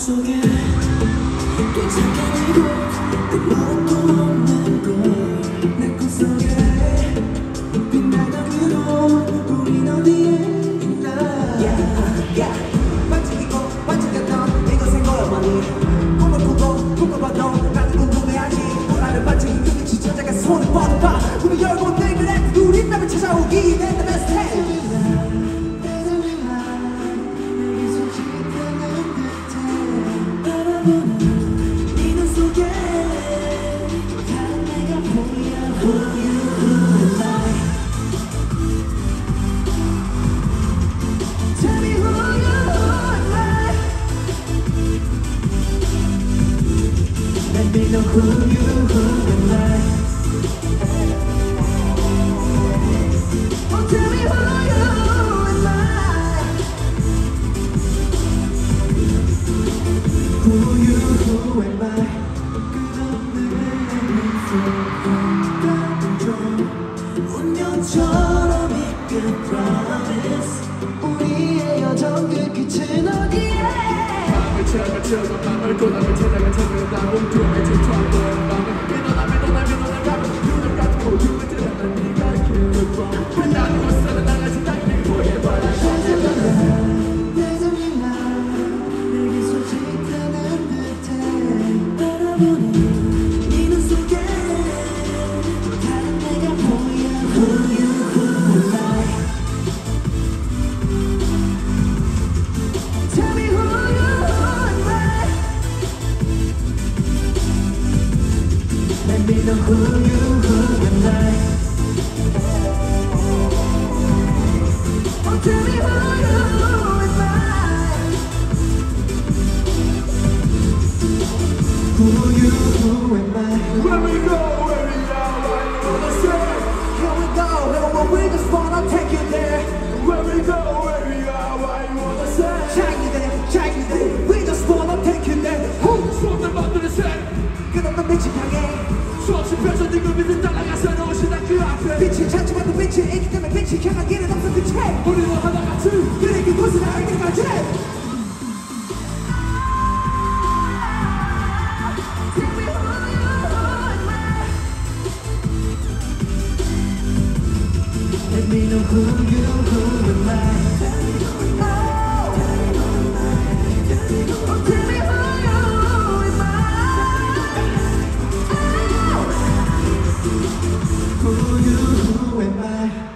속에 또 잠깐이고 끝말은 또 없는 걸 내 꿈속에 빛나던 그로 우린 어디에 있나 반짝이고 반짝였던 이곳의 너만이 꿈을 꾸고봐도 나는 궁금해하지 나를 반짝인 그 빛이 찾아가 손을 뻗어봐 문을 열고 내 그래 우린 나를 찾아오기 내 best time 네눈 속에 다른 내가 보여 Who you, who am I Tell me who you, who am I Let me know who you, who am I Oh tell me who you, who am I Who you, who am I 운명처럼 이끈 promise 우리의 여정 그 끝은 어디에 맘을 채워 맘을 고담을 찾아가 찾아가 몸통에 질투하고 맘을 믿어나 가면 눈을 감고 눈을 뜨라면 네가 기울고 나는 곳으로 나가지 당길 보여봐라 내 정이나 내게 솔직하는 듯해 바라보는 네 눈 속에 다른 내가 보여 Who you, who am I Tell me who you, who am I Let me know who you, who am I Oh tell me who you, who am I Who you, who am I Where we go, where we are, what you wanna say Here we go, everyone we just wanna take you there Where we go, where we are, what you wanna say Take you there, we just wanna take you there 손을 만드는 새 끝없는 빛을 향해 수없이 펼쳐진 그 빛을 따라가 새로운 시작 그 앞에 빛을 찾지만 또 빛이 있기 때문에 빛이 향한 길은 없어 끝에 우리는 하나같이 그래 그곳을 알 때까지 Tell me who you, who am I Let me know who you, who am I Oh, tell me who you, who am I Who you, who am I